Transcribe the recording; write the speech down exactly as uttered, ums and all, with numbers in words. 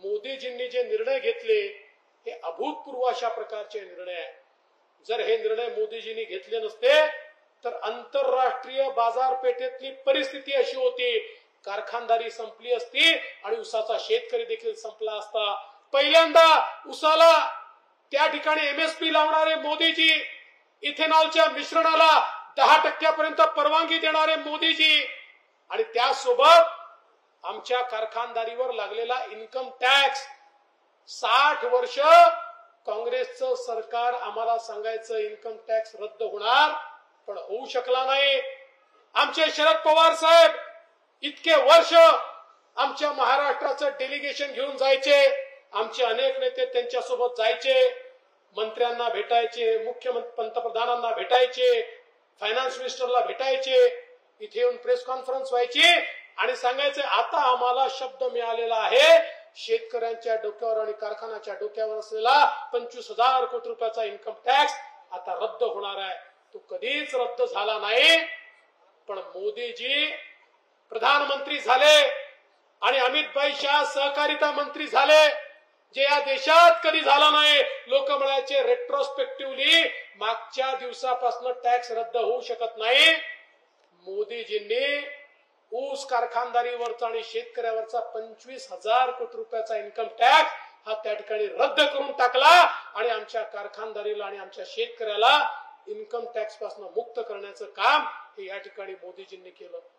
मोदीजींनी जे निर्णय घेतले हे अभूतपूर्व अशा प्रकारचे निर्णय आहेत. जर हे निर्णय मोदीजींनी घेतले नसते तर आंतरराष्ट्रीय बाजारपेठेतली परिस्थिती अशी होती, कारखानदारी संपली असती आणि उसाचा शेतकरी देखील संपला असता. पहिल्यांदा उसाला त्या ठिकाणी एमएसपी लावणारे मोदीजी, इथेनॉलच्या मिश्रणाला दहा टक्क्यापर्यंत परवानगी देणारे मोदीजी आणि त्यासोबत आमच्या कारखानदारीवर लागलेला इन्कम टॅक्स. साठ वर्ष काँग्रेसचं सरकार आम्हाला सांगायचं इन्कम टॅक्स रद्द होणार, पण होऊ शकला नाही. आमचे शरद पवार साहेब इतके वर्ष आमच्या महाराष्ट्राचं डेलिगेशन घेऊन जायचे, आमचे अनेक नेते त्यांच्यासोबत जायचे, मंत्र्यांना भेटायचे, मुख्यमंत्री पंतप्रधानांना भेटायचे, फायनान्स मिनिस्टरला भेटायचे, इथे येऊन प्रेस कॉन्फरन्स व्हायची आणि सांगायचे आता आम्हाला शब्द मिळालेला आहे, शेतकऱ्यांच्या डोक्यावर आणि कारखान्याच्या डोक्यावर असलेला पंचवीस हजार कोटी रुपयाचा इन्कम टॅक्स आता रद्द होणार आहे. तो कधीच रद्द झाला नाही. पण मोदीजी प्रधानमंत्री झाले आणि अमित भाई शाह सहकारिता मंत्री झाले, जे या देशात कधी झाला नाही. लोक म्हणायचे रेट्रोस्पेक्टिव्हली मागच्या दिवसापासून टॅक्स रद्द होऊ शकत नाही. मोदीजींनी ऊस कारखानदारीवरचा आणि शेतकऱ्यावरचा पंचवीस हजार कोटी रुपयाचा इन्कम टॅक्स हा त्या ठिकाणी रद्द करून टाकला आणि आमच्या कारखानदारीला आणि आमच्या शेतकऱ्याला इन्कम टॅक्स पासून मुक्त करण्याचं काम हे या ठिकाणी मोदीजींनी केलं.